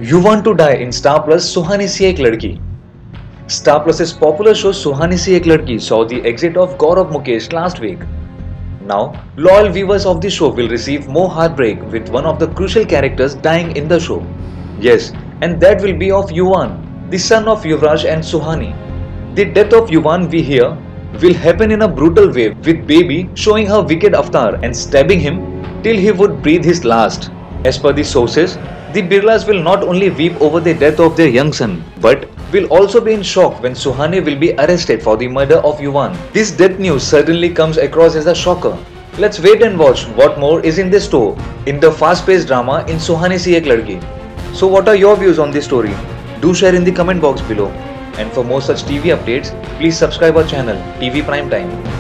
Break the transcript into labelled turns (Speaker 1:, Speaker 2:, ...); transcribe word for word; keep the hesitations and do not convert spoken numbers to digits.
Speaker 1: You Want to Die in Star Plus Suhani Si Ek Ladki. Star Plus's popular show Suhani Si Ek Ladki saw the exit of Gaurav Mukesh last week. Now, loyal viewers of the show will receive more heartbreak with one of the crucial characters dying in the show. Yes, and that will be of Yuvan, the son of Yuvraj and Suhani. The death of Yuvan we hear will happen in a brutal way, with Baby showing her wicked avatar and stabbing him till he would breathe his last. As per the sources, the Birlas will not only weep over the death of their young son, but will also be in shock when Suhani will be arrested for the murder of Yuvan. This death news certainly comes across as a shocker. Let's wait and watch what more is in the store in the fast-paced drama in Suhani Si Ek Ladki. So what are your views on this story? Do share in the comment box below. And for more such T V updates, please subscribe our channel T V Prime Time.